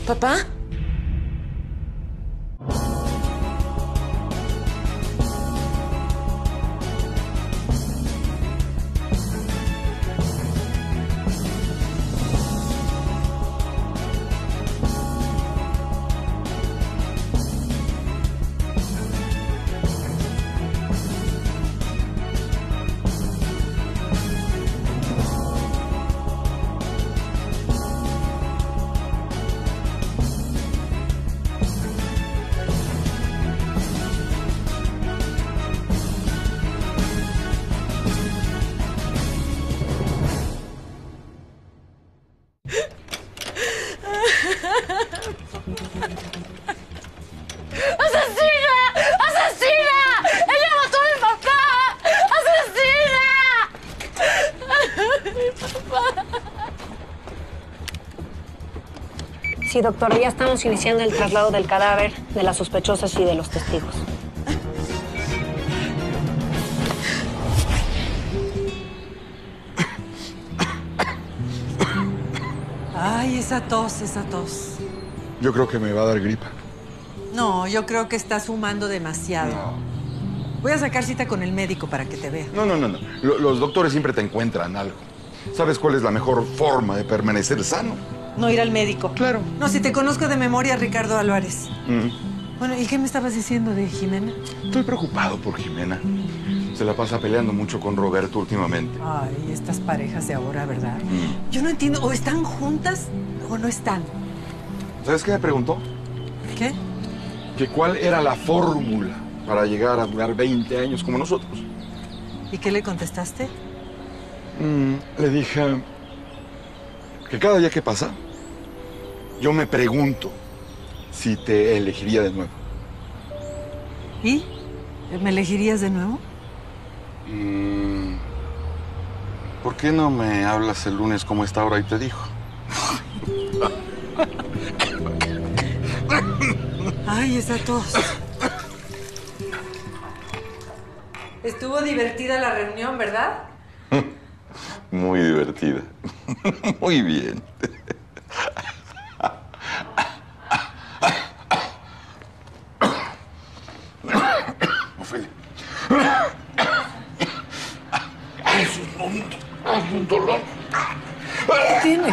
¿Papá? ¡Asesina! ¡Asesina! ¡Ella mató a mi papá! ¡Asesina! ¡Mi papá! Sí, doctora, ya estamos iniciando el traslado del cadáver, de las sospechosas y de los testigos. Ay, esa tos, esa tos. Yo creo que me va a dar gripa. No, yo creo que estás fumando demasiado. No. Voy a sacar cita con el médico para que te vea. No. Los doctores siempre te encuentran algo. ¿Sabes cuál es la mejor forma de permanecer sano? No ir al médico. Claro. No, si te conozco de memoria, Ricardo Álvarez. Mm. Bueno, ¿y qué me estabas diciendo de Jimena? Estoy preocupado por Jimena. Se la pasa peleando mucho con Roberto últimamente. Ay, estas parejas de ahora, ¿verdad? Yo no entiendo, o están juntas o no están. ¿Sabes qué me preguntó? ¿Qué? Que cuál era la fórmula para llegar a durar 20 años como nosotros. ¿Y qué le contestaste? Le dije que cada día que pasa, yo me pregunto si te elegiría de nuevo. ¿Y? ¿Me elegirías de nuevo? ¿Por qué no me hablas el lunes como esta hora y te dijo? Ay, esa tos. Estuvo divertida la reunión, ¿verdad? Muy divertida. Muy bien. Ofelia. Es un dolor. ¿Qué tienes?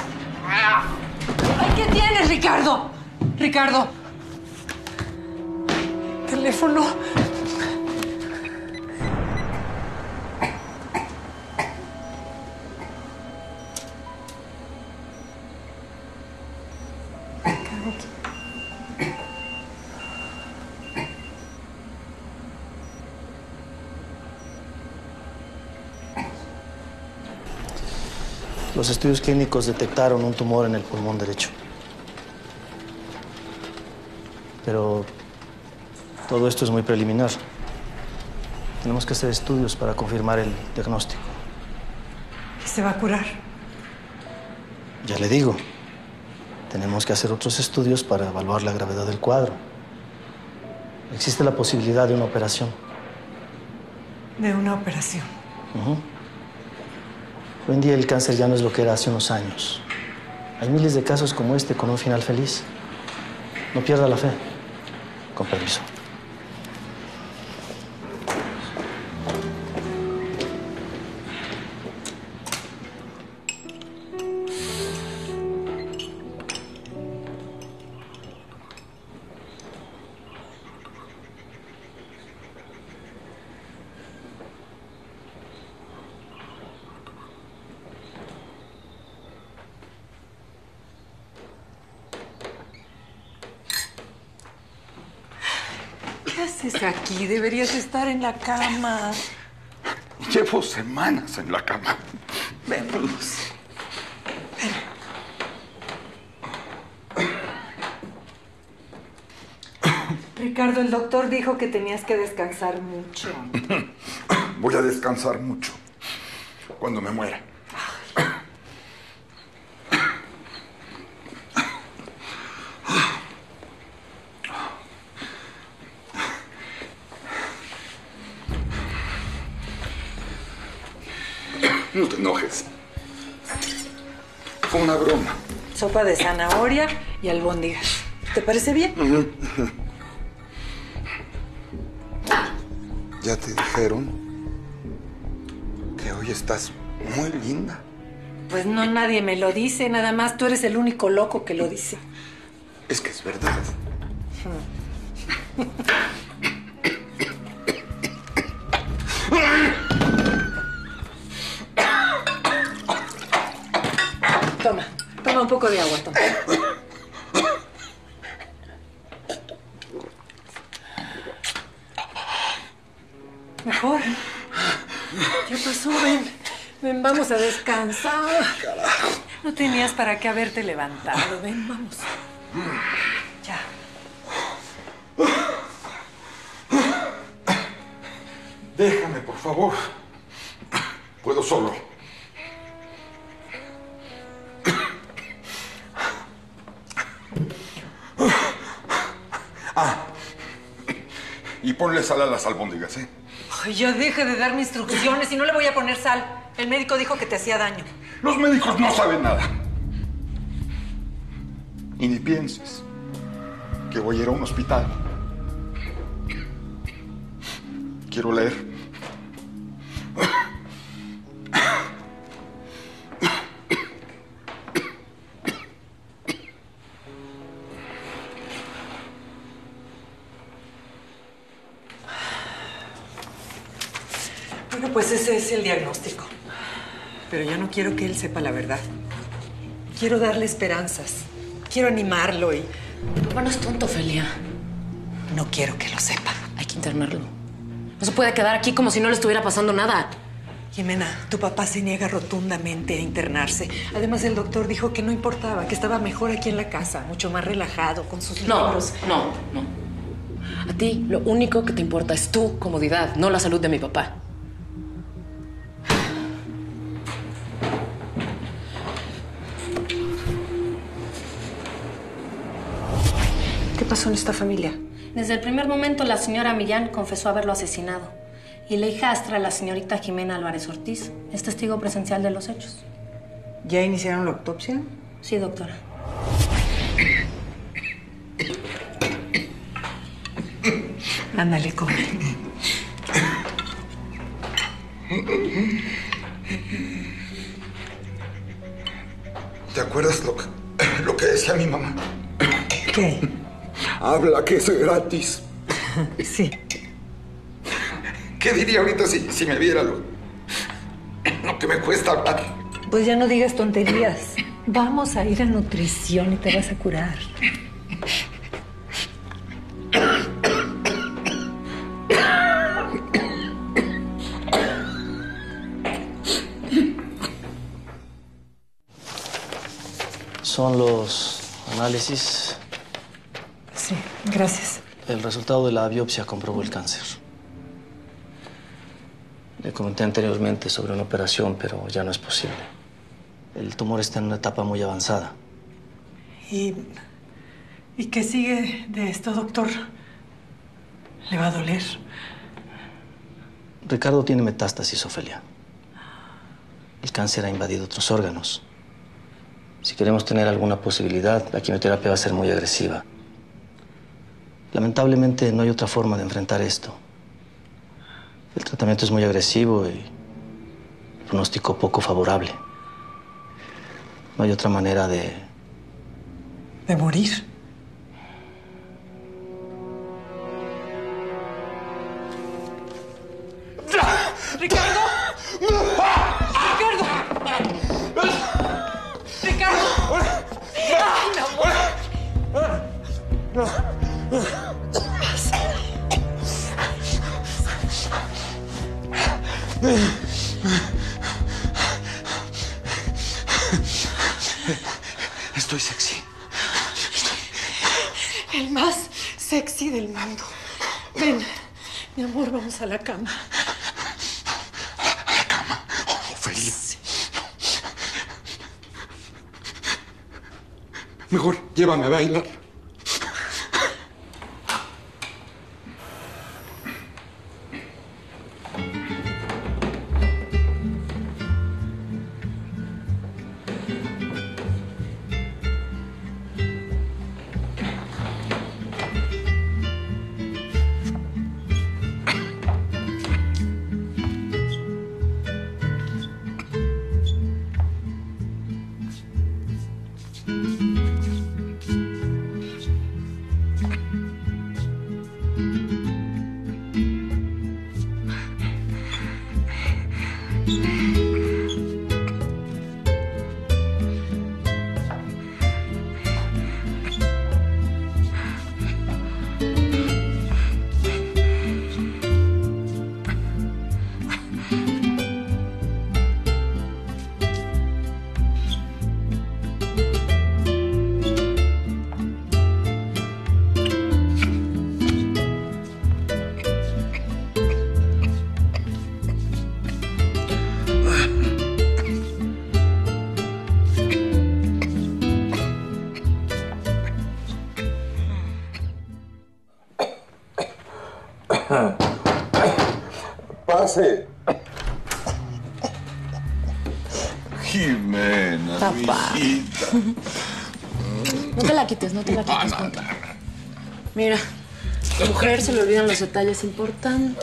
Ay, ¿qué tienes, Ricardo? Ricardo. Teléfono. Los estudios clínicos detectaron un tumor en el pulmón derecho. Pero todo esto es muy preliminar. Tenemos que hacer estudios para confirmar el diagnóstico. ¿Y se va a curar? Ya le digo, tenemos que hacer otros estudios para evaluar la gravedad del cuadro. Existe la posibilidad de una operación. De una operación. Hoy en día el cáncer ya no es lo que era hace unos años. Hay miles de casos como este con un final feliz. No pierda la fe. Con permiso. ¿Qué haces aquí? Deberías estar en la cama. Llevo semanas en la cama. Ven, Luz. Ricardo, el doctor dijo que tenías que descansar mucho. Voy a descansar mucho cuando me muera. No te enojes. Fue una broma. Sopa de zanahoria y albóndigas. ¿Te parece bien? ¿Ya te dijeron que hoy estás muy linda? Pues no, nadie me lo dice, nada más tú eres el único loco que lo dice. Es que es verdad. Toma un poco de agua, toma. Mejor. ¿Qué pasó? Ven, vamos a descansar. Carajo. No tenías para qué haberte levantado. Ven, vamos. Ya. Déjame, por favor. Puedo solo. Y ponle sal a las albóndigas, ¿eh? Ay, ya deja de darme instrucciones y no le voy a poner sal. El médico dijo que te hacía daño. Los médicos no saben nada. Y ni pienses que voy a ir a un hospital. Quiero leer. Bueno, pues ese es el diagnóstico. Pero yo no quiero que él sepa la verdad. Quiero darle esperanzas. Quiero animarlo y Papá no es tonto, Ofelia. no quiero que lo sepa. Hay que internarlo. No se puede quedar aquí como si no le estuviera pasando nada. Jimena, tu papá se niega rotundamente a internarse. Además, el doctor dijo que no importaba, que estaba mejor aquí en la casa, mucho más relajado, con sus libros. No. A ti lo único que te importa es tu comodidad, no la salud de mi papá. ¿Qué pasó en esta familia? Desde el primer momento, la señora Millán confesó haberlo asesinado. Y la hijastra, la señorita Jimena Álvarez Ortiz, es testigo presencial de los hechos. ¿Ya iniciaron la autopsia? Sí, doctora. Ándale, come. ¿Te acuerdas lo que decía mi mamá? ¿Qué? Habla, que es gratis. Sí. ¿Qué diría ahorita si me viera lo que me cuesta hablar? Pues ya no digas tonterías. Vamos a ir a nutrición y te vas a curar. Son los análisis. Sí, gracias. El resultado de la biopsia comprobó el cáncer. Le comenté anteriormente sobre una operación, pero ya no es posible. El tumor está en una etapa muy avanzada. ¿Y qué sigue de esto, doctor? ¿Le va a doler? Ricardo tiene metástasis, Ofelia. El cáncer ha invadido otros órganos. Si queremos tener alguna posibilidad, la quimioterapia va a ser muy agresiva. Lamentablemente, no hay otra forma de enfrentar esto. El tratamiento es muy agresivo y el pronóstico poco favorable. No hay otra manera de... ¿De morir? ¡Ricardo! ¡Ricardo! ¡Ricardo! ¡Ay, mi amor! Estoy sexy. El más sexy del mundo. Ven, mi amor, vamos a la cama. ¿A la cama? Ofelia. Mejor llévame a bailar. Pase. Jimena, Papá. mi hijita. No te la quites, no te la quites. Ponte. Mira, a la mujer se le olvidan los detalles importantes.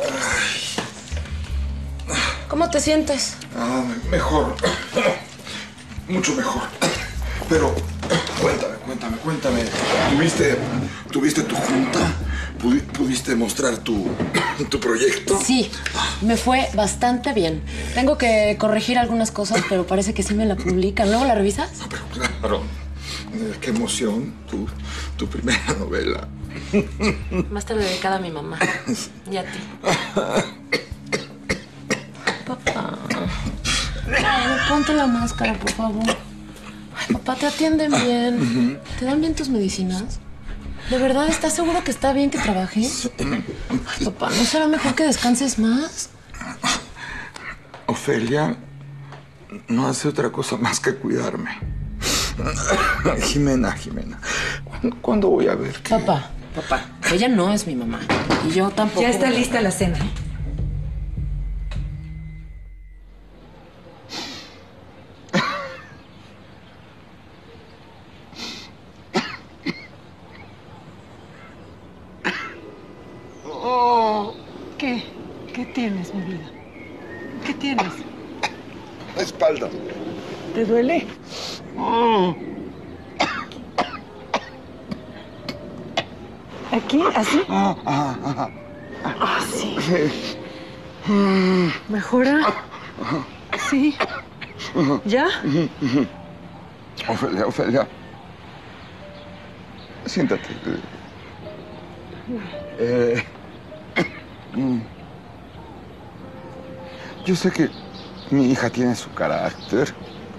¿Cómo te sientes? Ah, mejor. Mucho mejor. Pero cuéntame. ¿Tuviste tu junta? ¿Pudiste mostrar tu proyecto? Sí, me fue bastante bien. Tengo que corregir algunas cosas, pero parece que sí me la publican. ¿Luego la revisas? No, pero claro. Qué emoción. Tu primera novela. Más te lo dedicada a mi mamá y a ti. Papá. Ay, ponte la máscara, por favor. Ay, papá, ¿te atienden bien? ¿Te dan bien tus medicinas? ¿De verdad estás seguro que está bien que trabajes? Ay, papá, ¿no será mejor que descanses más? Ofelia no hace otra cosa más que cuidarme. Jimena. ¿Cuándo voy a ver que... Papá, ella no es mi mamá. Y yo tampoco. Ya está lista la cena. ¿Qué tienes, mi vida? ¿Qué tienes? La espalda. ¿Te duele? ¿Aquí? ¿Así? Sí. ¿Mejora? Sí. ¿Ya? Ofelia. Siéntate. Yo sé que mi hija tiene su carácter.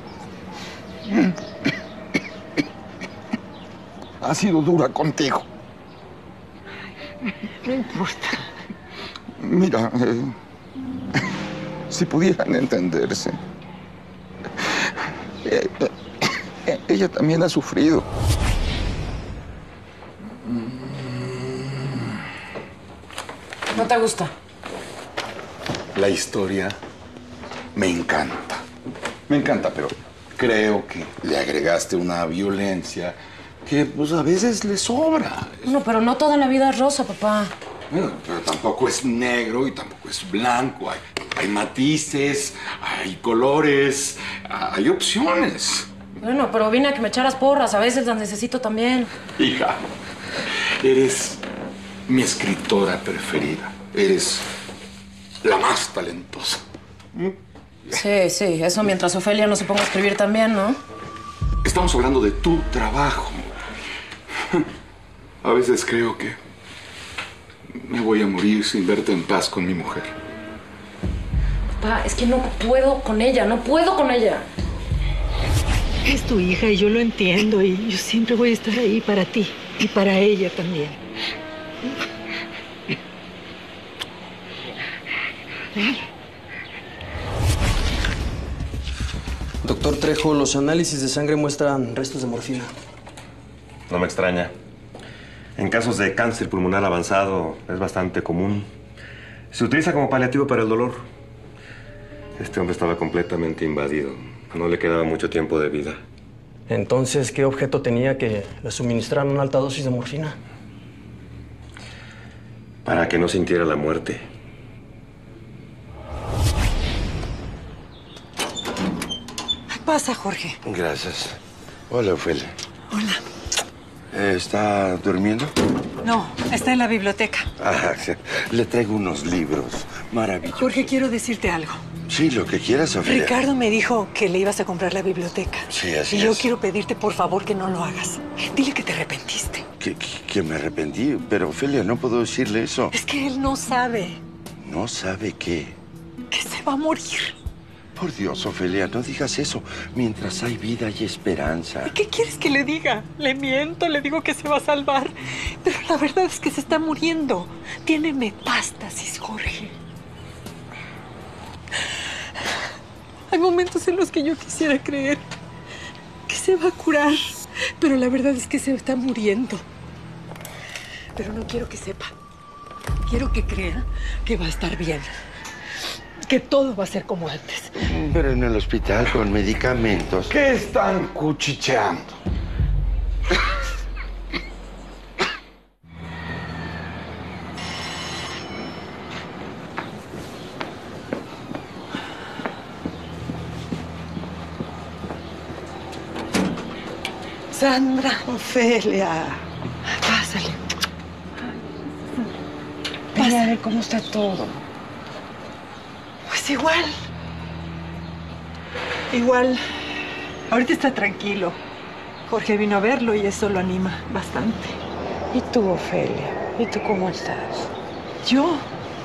Ha sido dura contigo. No importa. Mira, si pudieran entenderse. Ella también ha sufrido. ¿No te gusta? La historia me encanta. Me encanta, pero creo que le agregaste una violencia que, pues, a veces le sobra. No, pero no toda la vida es rosa, papá. Bueno, pero tampoco es negro y tampoco es blanco. Hay matices, hay colores, hay opciones. Bueno, pero vine a que me echaras porras. A veces las necesito también. Hija, eres mi escritora preferida. Eres la más talentosa. Sí, eso mientras Ofelia no se ponga a escribir también, ¿no? Estamos hablando de tu trabajo. A veces creo que me voy a morir sin verte en paz con mi mujer. Papá, es que no puedo con ella, no puedo con ella. Es tu hija y yo lo entiendo y yo siempre voy a estar ahí para ti y para ella también. Doctor Trejo, los análisis de sangre muestran restos de morfina. No me extraña. En casos de cáncer pulmonar avanzado es bastante común. Se utiliza como paliativo para el dolor. Este hombre estaba completamente invadido. No le quedaba mucho tiempo de vida. Entonces, ¿qué objeto tenía que le suministraran una alta dosis de morfina? Para que no sintiera la muerte. Pasa, Jorge. Gracias. Hola, Ofelia. Hola. ¿Está durmiendo? No, está en la biblioteca. Ah, sí. Le traigo unos libros maravillosos. Jorge, quiero decirte algo. Sí, lo que quieras, Ofelia. Ricardo me dijo que le ibas a comprar la biblioteca. Sí, así Y yo es. quiero pedirte, por favor, que no lo hagas. Dile que te arrepentiste. Que me arrepentí. Pero, Ofelia, no puedo decirle eso. Es que él no sabe ¿No sabe qué? que se va a morir. Por Dios, Ofelia, no digas eso. Mientras hay vida hay esperanza. ¿Y qué quieres que le diga? Le miento, le digo que se va a salvar. Pero la verdad es que se está muriendo. Tiene metástasis, Jorge. Hay momentos en los que yo quisiera creer que se va a curar, pero la verdad es que se está muriendo. Pero no quiero que sepa. Quiero que crea que va a estar bien. Que todo va a ser como antes. Pero en el hospital con medicamentos. ¿Qué están cuchicheando? Sandra. Ofelia. Pásale. Ven a ver cómo está todo. Pues igual. Igual. Ahorita está tranquilo. Jorge vino a verlo y eso lo anima bastante. ¿Y tú, Ofelia? ¿Y tú cómo estás? ¿Yo?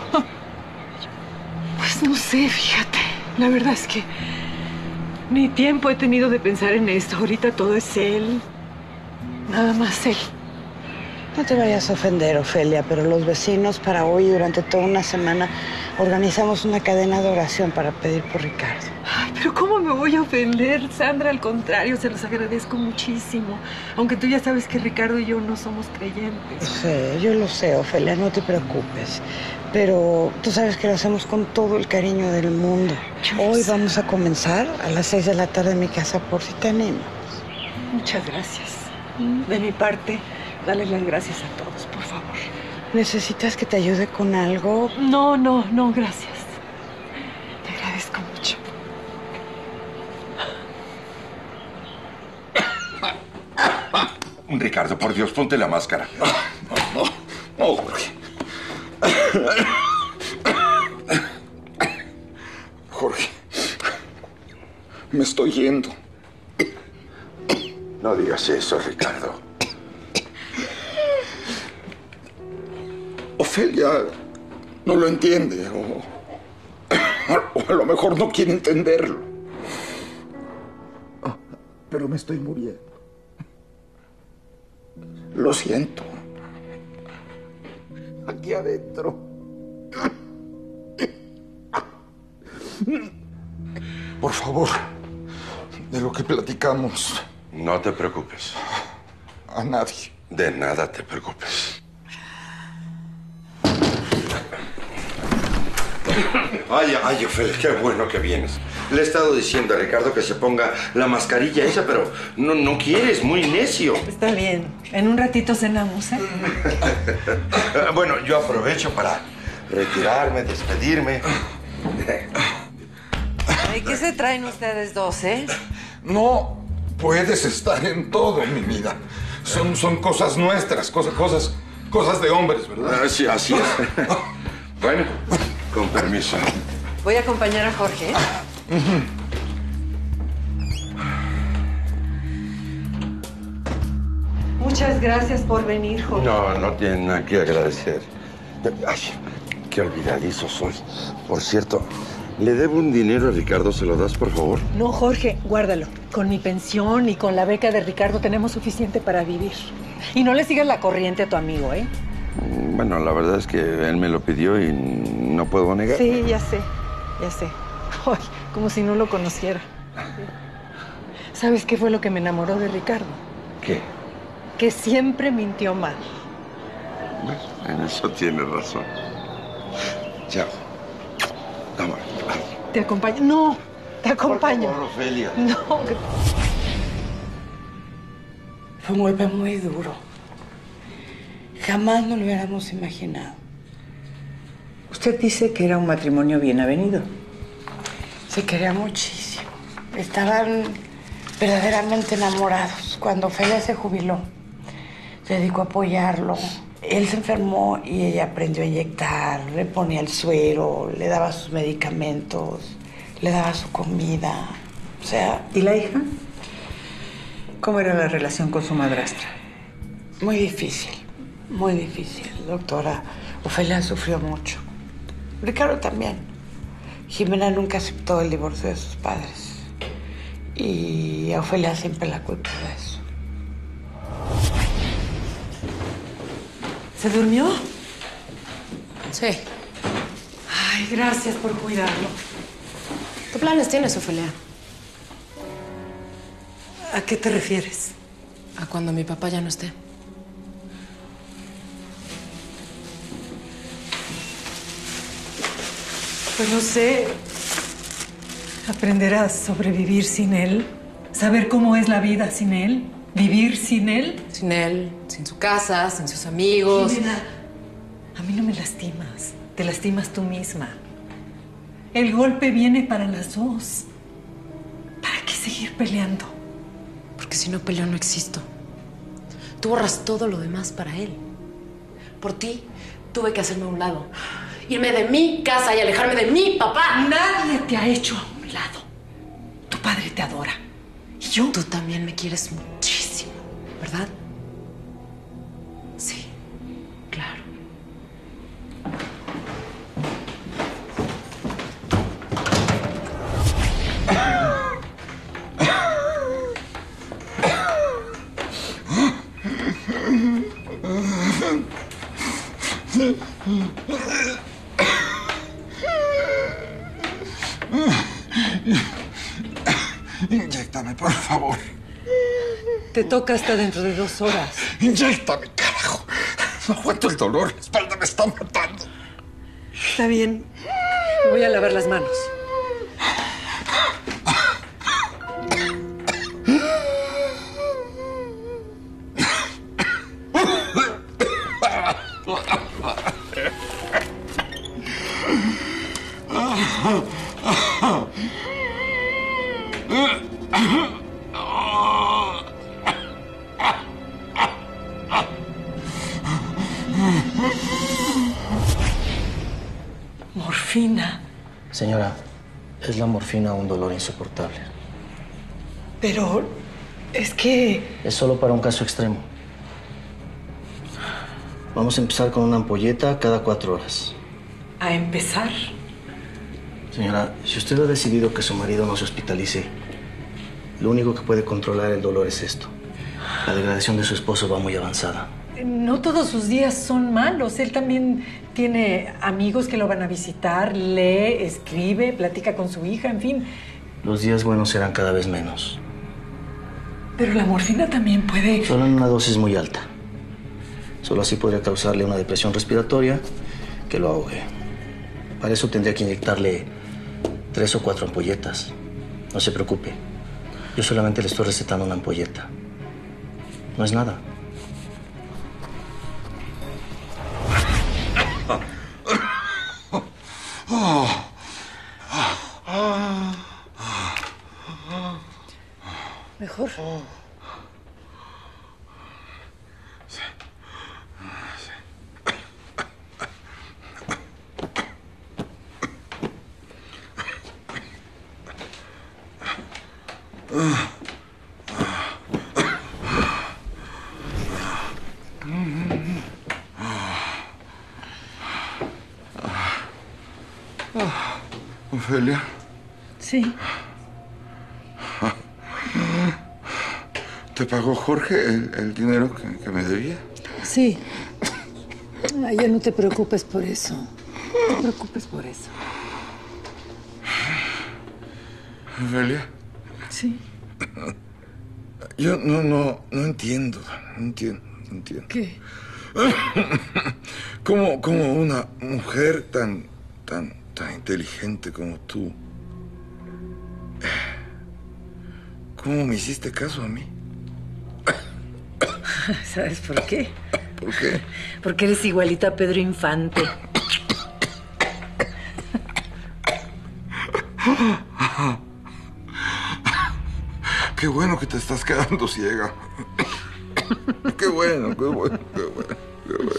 Pues no sé, fíjate. La verdad es que ni tiempo he tenido de pensar en esto. Ahorita todo es él. Nada más él. No te vayas a ofender, Ofelia, pero los vecinos para hoy y durante toda una semana organizamos una cadena de oración para pedir por Ricardo. Ay, pero ¿cómo me voy a ofender, Sandra? Al contrario, se los agradezco muchísimo. Aunque tú ya sabes que Ricardo y yo no somos creyentes. Yo lo sé, Ofelia, no te preocupes. Pero tú sabes que lo hacemos con todo el cariño del mundo. Hoy vamos a comenzar a las 6 de la tarde en mi casa por si te animas. Muchas gracias. De mi parte, dale las gracias a todos, por favor. ¿Necesitas que te ayude con algo? No, gracias. Te agradezco mucho. Ricardo, por Dios, ponte la máscara. No, Jorge. Jorge, me estoy yendo. No digas eso, Ricardo. Ofelia no lo entiende o a lo mejor no quiere entenderlo. Pero me estoy muriendo. Lo siento. Aquí adentro. Por favor, de lo que platicamos, No te preocupes. a nadie. De nada te preocupes. Ay, Ofelia, qué bueno que vienes. Le he estado diciendo a Ricardo que se ponga la mascarilla esa, pero no quiere, es muy necio. Está bien. En un ratito cenamos, ¿eh? Bueno, yo aprovecho para retirarme, despedirme. Ay, ¿qué se traen ustedes dos, eh? No puedes estar en todo, mi vida. Son cosas nuestras, cosas de hombres, ¿verdad? Sí, así es. Bueno, con permiso. Voy a acompañar a Jorge, ¿eh? Muchas gracias por venir, Jorge. No tienen nada que agradecer. Ay, qué olvidadizo soy. Por cierto, le debo un dinero a Ricardo, ¿se lo das, por favor? No, Jorge, guárdalo. Con mi pensión y con la beca de Ricardo tenemos suficiente para vivir. Y no le sigas la corriente a tu amigo, ¿eh? Bueno, la verdad es que él me lo pidió y no puedo negar. Sí, ya sé. Ay, como si no lo conociera. ¿Sabes qué fue lo que me enamoró de Ricardo? ¿Qué? Que siempre mintió mal. Bueno, en eso tiene razón. Chao. Vámonos. ¿Te acompaño? No, te acompaño. Por favor, Ofelia. No. Fue un golpe muy duro. Jamás nos lo hubiéramos imaginado. Usted dice que era un matrimonio bien avenido. Se quería muchísimo. Estaban verdaderamente enamorados. Cuando Ofelia se jubiló, se dedicó a apoyarlo. Él se enfermó y ella aprendió a inyectar, le ponía el suero, le daba sus medicamentos. le daba su comida, o sea... ¿Y la hija? ¿Cómo era la relación con su madrastra? Muy difícil, doctora. Ofelia sufrió mucho. Ricardo también. Jimena nunca aceptó el divorcio de sus padres. Y a Ofelia siempre la culpa de eso. ¿Se durmió? Sí. Ay, gracias por cuidarlo. ¿Qué planes tienes, Ofelia? ¿A qué te refieres? A cuando mi papá ya no esté. Pues no sé. Aprender a sobrevivir sin él. Saber cómo es la vida sin él. Vivir sin él. Sin él, sin su casa, sin sus amigos. Jimena, a mí no me lastimas. Te lastimas tú misma. El golpe viene para las dos. ¿Para qué seguir peleando? Porque si no peleo no existo. Tú borras todo lo demás para él. Por ti tuve que hacerme a un lado. Irme de mi casa y alejarme de mi papá. Nadie te ha hecho a un lado. Tu padre te adora. ¿Y yo? Tú también me quieres muchísimo, ¿verdad? Sí, claro. Inyéctame, por favor. Te toca hasta dentro de 2 horas. Inyéctame, carajo. No aguanto el dolor. La espalda me está matando. Está bien. Me voy a lavar las manos. Morfina. Señora, es la morfina un dolor insoportable. Pero es que... Es solo para un caso extremo. Vamos a empezar con una ampolleta cada 4 horas. ¿A empezar? Señora, si usted ha decidido que su marido no se hospitalice, lo único que puede controlar el dolor es esto. La degradación de su esposo va muy avanzada. No todos sus días son malos. Él también tiene amigos que lo van a visitar, lee, escribe, platica con su hija, en fin. Los días buenos serán cada vez menos. Pero la morfina también puede... Solo en una dosis muy alta. Solo así podría causarle una depresión respiratoria que lo ahogue. Para eso tendría que inyectarle 3 o 4 ampolletas. No se preocupe. Yo solamente le estoy recetando una ampolleta. No es nada. Mejor. Ofelia. Sí. ¿Te pagó Jorge el dinero que me debía? Sí. Ay, ya no te preocupes por eso. No te preocupes por eso. Ofelia. Sí. Yo no entiendo. No entiendo. ¿Qué? ¿Cómo una mujer tan inteligente como tú, ¿cómo me hiciste caso a mí? ¿Sabes por qué? ¿Por qué? Porque eres igualita a Pedro Infante. Qué bueno que te estás quedando ciega. Qué bueno.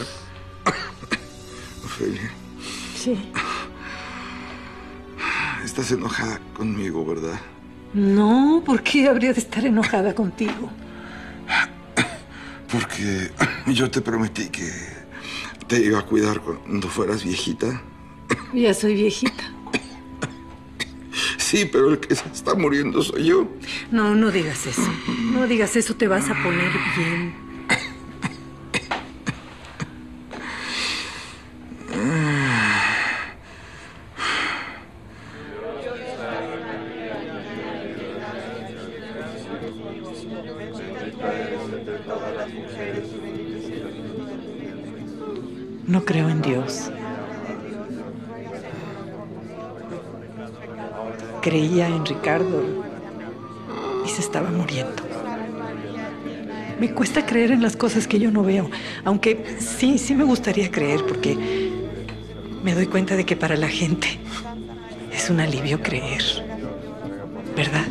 Ofelia. Sí. estás enojada conmigo, ¿verdad? No, ¿por qué habría de estar enojada contigo? Porque yo te prometí que te iba a cuidar cuando fueras viejita. Ya soy viejita. Sí, pero el que se está muriendo soy yo. No, no digas eso. No digas eso, te vas a poner bien. No creo en Dios. Creía en Ricardo y se estaba muriendo. Me cuesta creer en las cosas que yo no veo, aunque sí me gustaría creer porque me doy cuenta de que para la gente es un alivio creer, ¿verdad?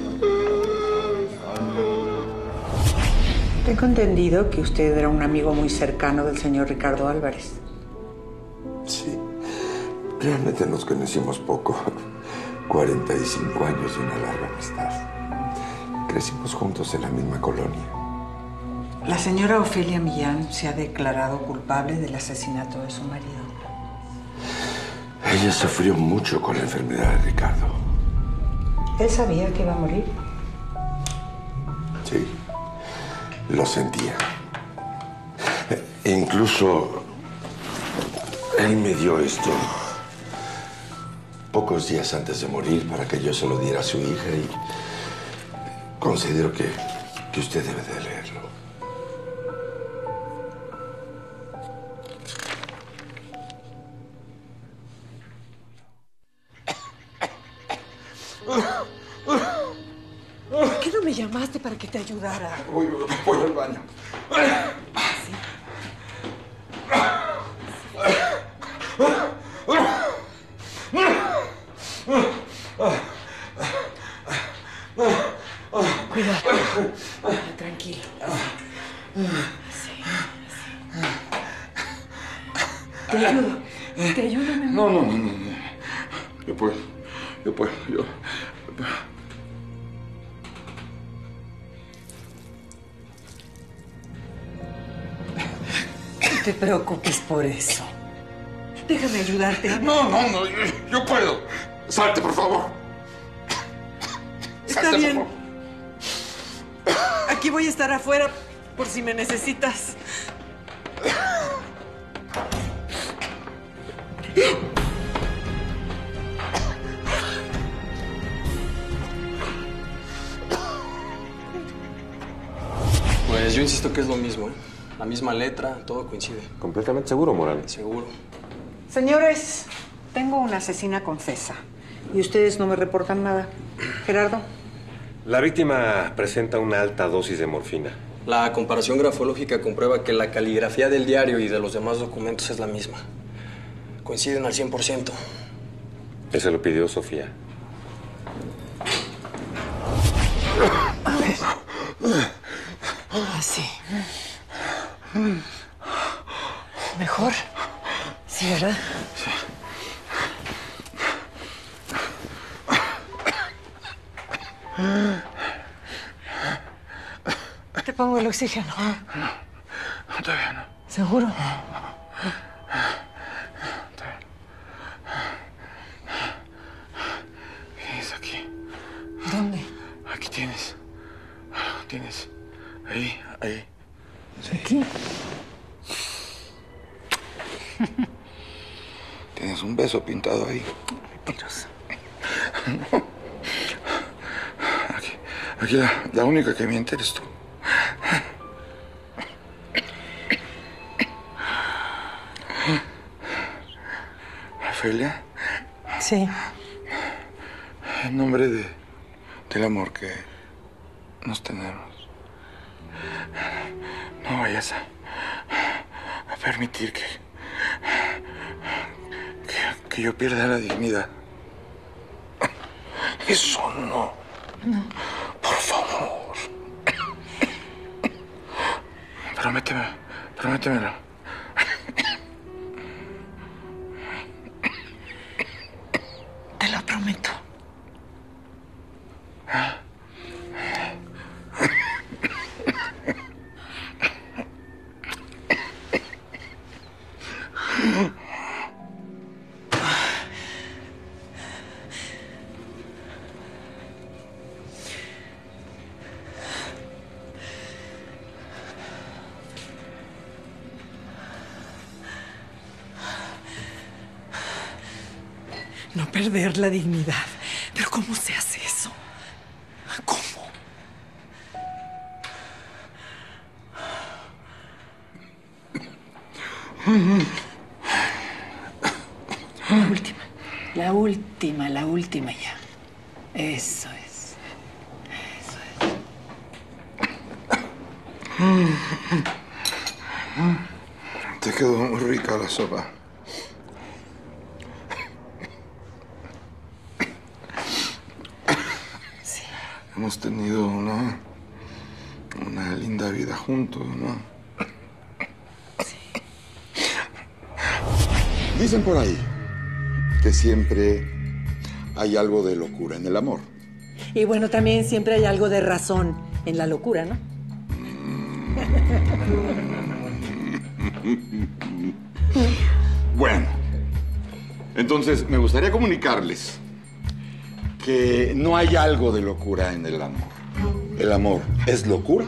Tengo entendido que usted era un amigo muy cercano del señor Ricardo Álvarez. Sí, realmente nos conocimos poco. 45 años de una larga amistad. Crecimos juntos en la misma colonia. La señora Ofelia Millán se ha declarado culpable del asesinato de su marido. Ella sufrió mucho con la enfermedad de Ricardo. ¿Él sabía que iba a morir? Sí, lo sentía. Incluso él me dio esto pocos días antes de morir para que yo se lo diera a su hija y considero que usted debe de leerlo. ¿Por qué no me llamaste para que te ayudara? Voy al baño. Cuidado. Tranquilo. Así. Te ayudo. Te ayudo, mi amor. No. Yo puedo. No te preocupes por eso. Déjame ayudarte. No, yo puedo. Salte, por favor. Está bien. Aquí voy a estar afuera por si me necesitas. Pues yo insisto que es lo mismo, ¿eh? La misma letra, todo coincide. ¿Completamente seguro, Morales? Seguro. Señores, tengo una asesina confesa y ustedes no me reportan nada. Gerardo. La víctima presenta una alta dosis de morfina. La comparación grafológica comprueba que la caligrafía del diario y de los demás documentos es la misma. Coinciden al 100%. Eso lo pidió Sofía. A ver. Así. ¿Mejor? Sí, ¿verdad? Sí. Te pongo el oxígeno. No, todavía no. ¿Seguro? Tienes aquí. ¿Dónde? Aquí tienes. Tienes. Ahí. Sí. ¿Aquí? Tienes un beso pintado ahí. Mentiroso. Aquí la única que miente eres tú. ¿Ofelia? Sí. En nombre del amor que nos tenemos, no vayas a permitir que yo pierda la dignidad. Eso no. No. Por favor. Prométemelo. Te lo prometo. No perder la dignidad. ¿Pero cómo se hace eso? ¿Cómo? La última ya. Eso es. Te quedó muy rica la sopa. Sí. Hemos tenido una linda vida juntos, ¿no? Sí. Dicen por ahí que siempre hay algo de locura en el amor. Y bueno, también siempre hay algo de razón en la locura, ¿no? Bueno, entonces me gustaría comunicarles que no hay algo de locura en el amor. ¿El amor es locura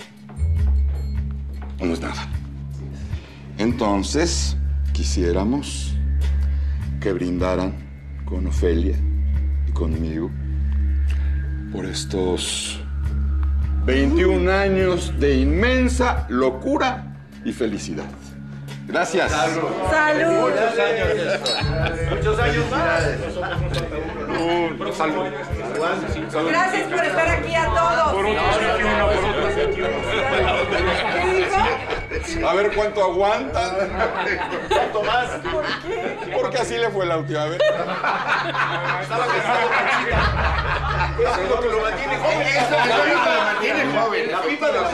o no es nada? Entonces, quisiéramos que brindaran con Ofelia y conmigo por estos 21 años de inmensa locura y felicidad. Gracias. ¡Salud! Muchos años de esto. Muchos años más. Salud. Gracias por estar aquí a todos. Por otros 21, ¿Qué dijo? A ver cuánto aguantan. ¿Cuánto más? ¿Por qué? Porque así le fue la última vez. Estaba casado. Eso es lo que lo mantiene joven. Eso es lo que lo mantiene joven. La pipa de los...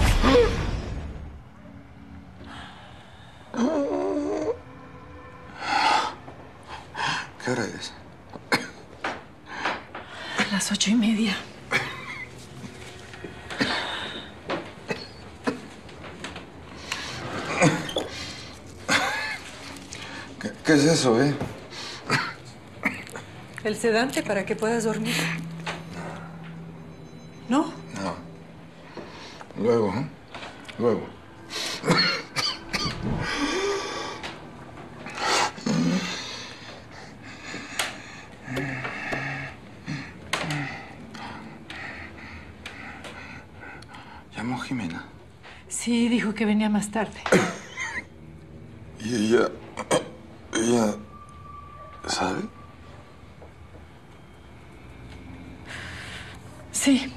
¿Qué hora es? A las 8:30. ¿Qué es eso, El sedante para que puedas dormir. ¿No? No. Luego, Luego. ¿Llamó Jimena? Sí, dijo que venía más tarde. ¿Y ella sabe? Sí.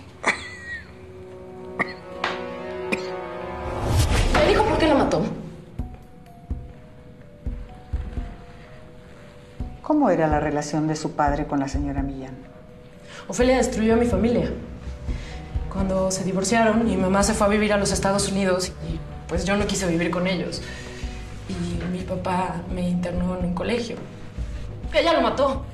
¿Me dijo por qué la mató? ¿Cómo era la relación de su padre con la señora Millán? Ofelia destruyó a mi familia. Cuando se divorciaron, mi mamá se fue a vivir a los Estados Unidos y pues yo no quise vivir con ellos. Y mi papá me internó en un colegio. Ella lo mató.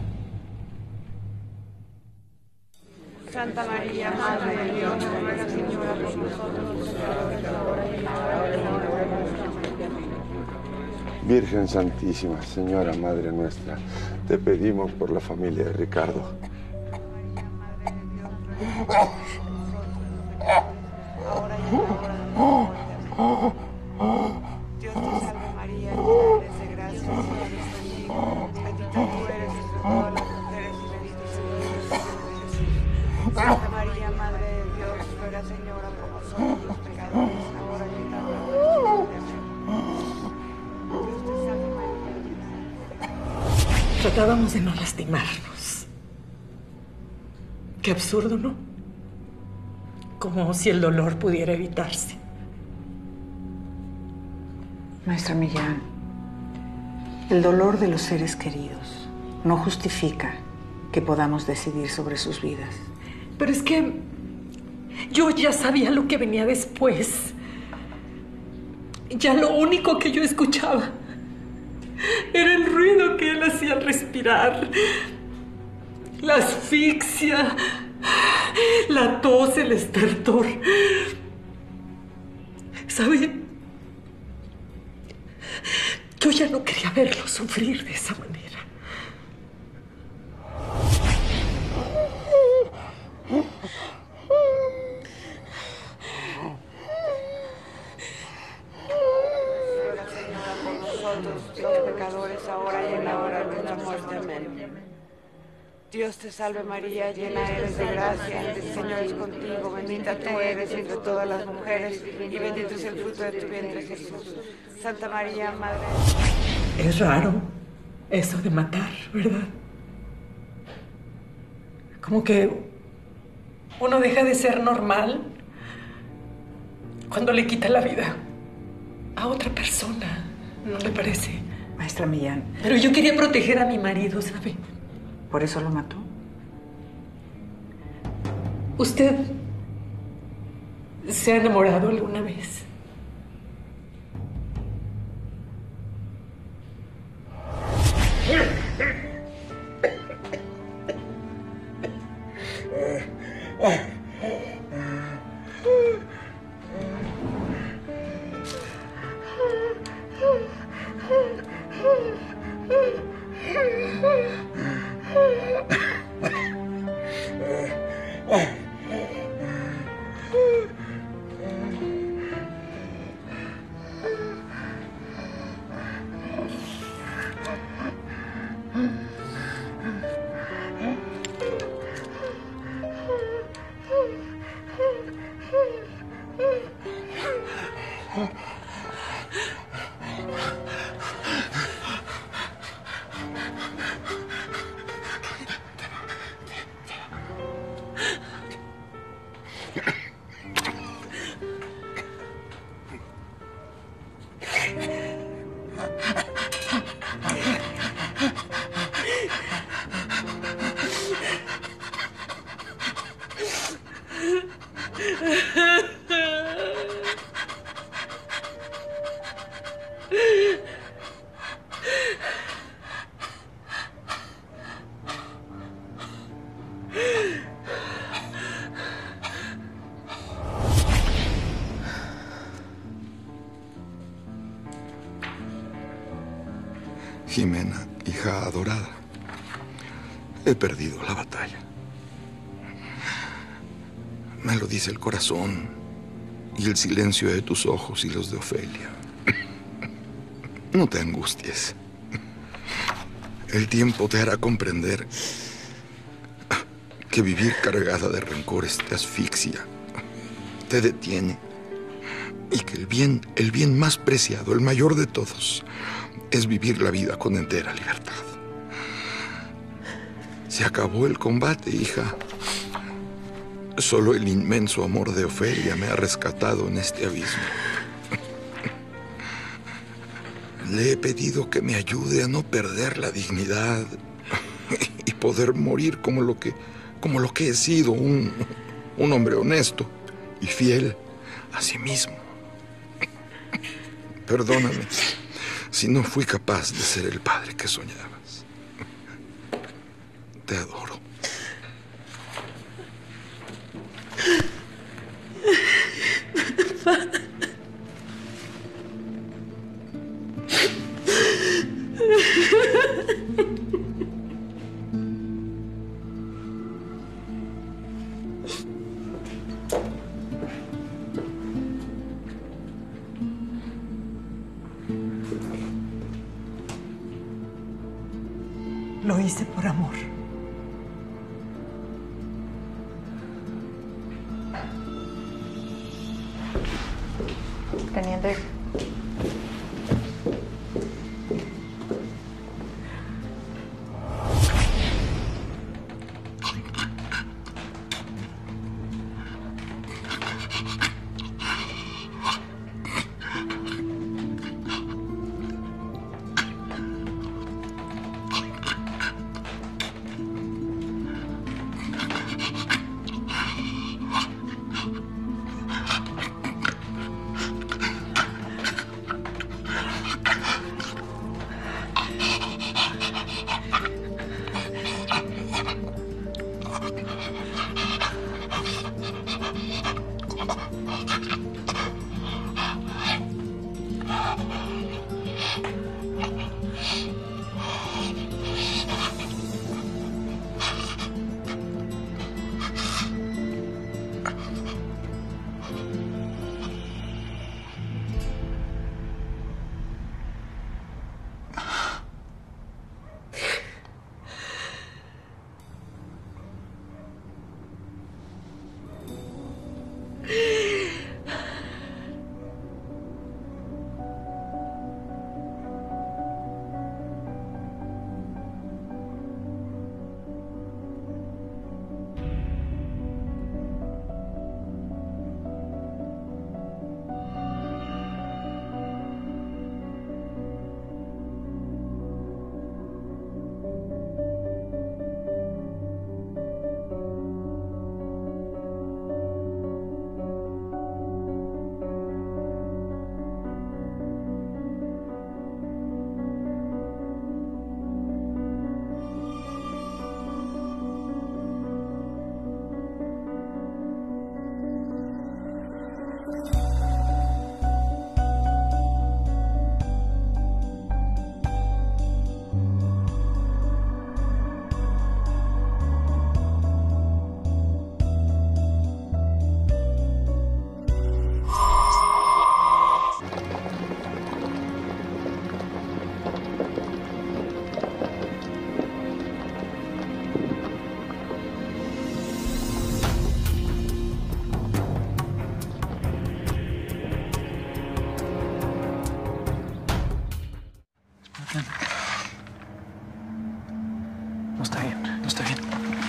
Santa María, Madre de Dios, ruega, Señora, por nosotros, pecadores, ahora y en la hora de nuestra muerte. Virgen Santísima, Señora Madre nuestra, te pedimos por la familia de Ricardo. Ahora y en la hora de nuestra muerte. Dios te salve María, llena eres de gracia, el Señor es contigo. Bendita tú eres entre todas las mujeres y bendito es el fruto de tu vientre, Jesús. Santa María, Madre de Dios, ruega, Señora, por nosotros los pecadores, ahora y en la hora de nuestra muerte. Dios te salve María, llena eres. Tratábamos de no lastimarnos. Qué absurdo, ¿no? Como si el dolor pudiera evitarse. Maestra Millán, el dolor de los seres queridos no justifica que podamos decidir sobre sus vidas. Pero es que yo ya sabía lo que venía después. Ya lo único que yo escuchaba era el ruido que él hacía al respirar, la asfixia, La tos, el estertor. ¿Sabe? Yo ya no quería verlo sufrir de esa manera. Los pecadores, ahora y en la hora de nuestra muerte. Amén. Dios te salve María, llena eres de gracia, el Señor es contigo, bendita tú eres entre todas las mujeres y bendito es el fruto de tu vientre Jesús. Santa María, Madre. Es raro eso de matar, ¿verdad? Como que uno deja de ser normal cuando le quita la vida a otra persona, ¿no le parece? Maestra Millán. Pero yo quería proteger a mi marido, ¿sabe? ¿Por eso lo mató? ¿Usted se ha enamorado alguna vez? Jimena, hija adorada, he perdido la batalla. Me lo dice el corazón y el silencio de tus ojos y los de Ofelia. No te angusties. El tiempo te hará comprender que vivir cargada de rencores te asfixia, te detiene, y que el bien más preciado, el mayor de todos, es vivir la vida con entera libertad. Se acabó el combate, hija. Solo el inmenso amor de Ofelia me ha rescatado en este abismo. Le he pedido que me ayude a no perder la dignidad y poder morir como lo que he sido, un hombre honesto y fiel a sí mismo. Perdóname si no fui capaz de ser el padre que soñabas. Te adoro. Lo hice por amor. Teniente. No está bien, no está bien.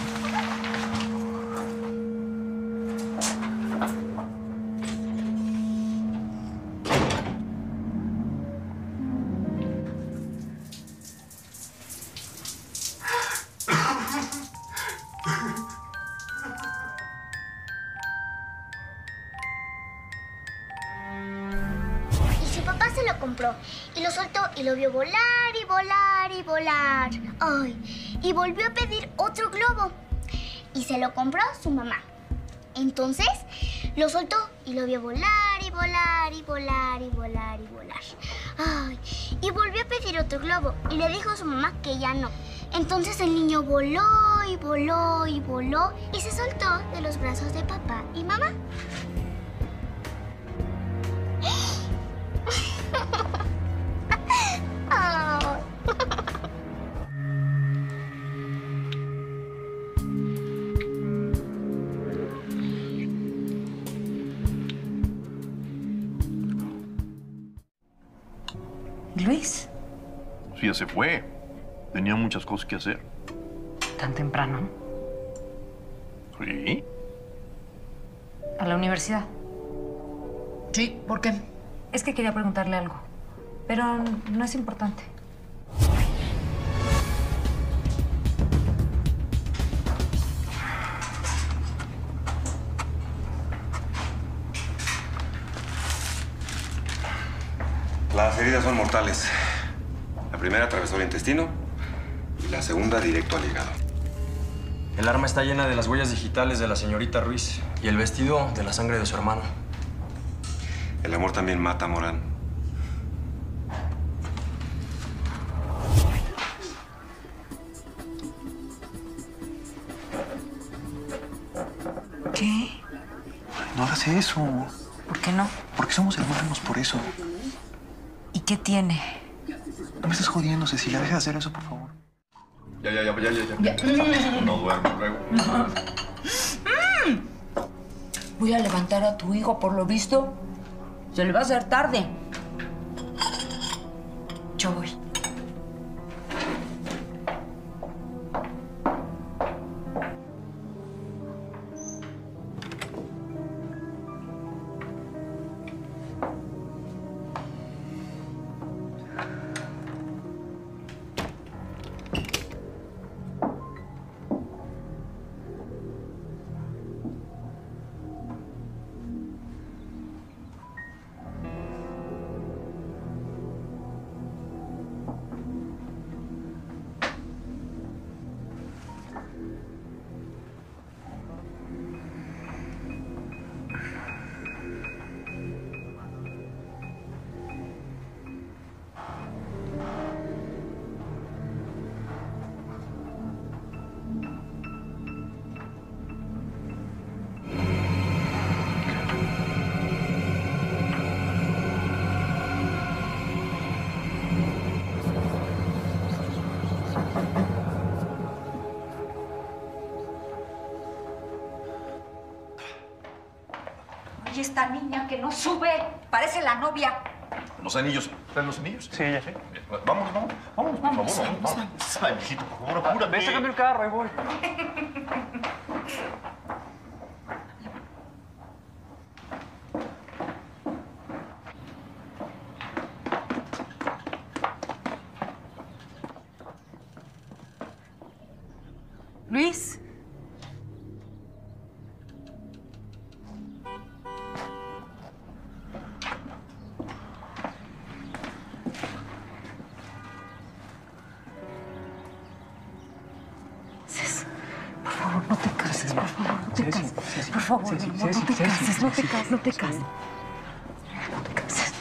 Y su papá se lo compró y lo soltó y lo vio volar y volar y volar. Ay, y volvió a pedir otro globo y se lo compró su mamá. Entonces lo soltó y lo vio volar y volar y volar y volar y volar. Ay, y volvió a pedir otro globo y le dijo a su mamá que ya no. Entonces el niño voló y voló y voló y se soltó de los brazos de papá y mamá. Luis, Sí, ya se fue. Tenía muchas cosas que hacer. tan temprano. ¿Sí? ¿A la universidad? Sí, ¿por qué? Es que quería preguntarle algo, pero no es importante. Las heridas son mortales. La primera atravesó el intestino y la segunda directo al hígado. El arma está llena de las huellas digitales de la señorita Ruiz y el vestido de la sangre de su hermano. El amor también mata, Morán. ¿Qué? No hagas eso. ¿Por qué no? Porque somos hermanos, por eso. ¿Y qué tiene? No me estés jodiendo, Cecilia. Deja de hacer eso, por favor. Ya. No duermo luego. Voy a levantar a tu hijo, por lo visto. Se le va a hacer tarde. Yo voy. Ay, esta niña que no sube. Parece la novia. Los anillos. ¿Traen los anillos? Sí, ya sé. Vamos, por favor. Ay, mijito, por favor, apúrate. Ve, sácame el carro, ahí voy. Luis. Cés, por favor, no te cases, por favor, no te cases. Por favor, no te cases, no te cases, no te cases. No te cases.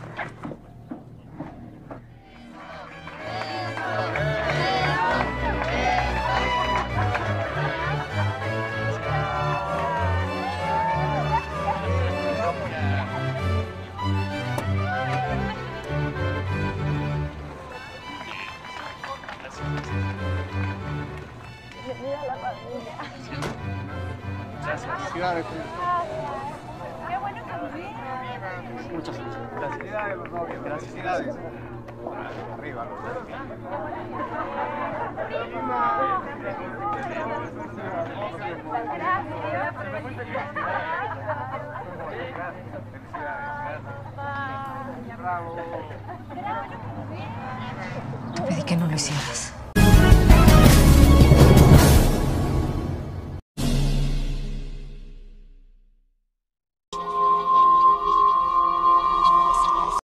Bienvenida a la familia. Felicidades. Qué bueno que nos vieron. Muchas gracias. Felicidades, los novios. Gracias. Felicidades. Arriba. Pedí que no lo hicieras.